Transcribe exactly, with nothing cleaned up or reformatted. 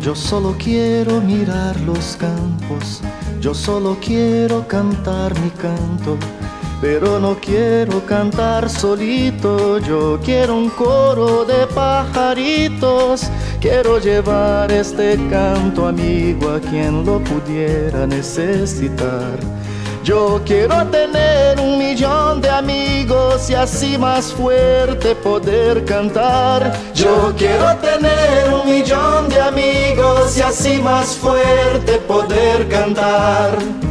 Yo solo quiero mirar los campos, yo solo quiero cantar mi canto, pero no quiero cantar solito, yo quiero un coro de pajaritos. Quiero llevar este canto amigo a quien lo pudiera necesitar. Yo quiero tener un millón de amigos y así más fuerte poder cantar. Yo quiero tener un millón de amigos y así más fuerte poder cantar.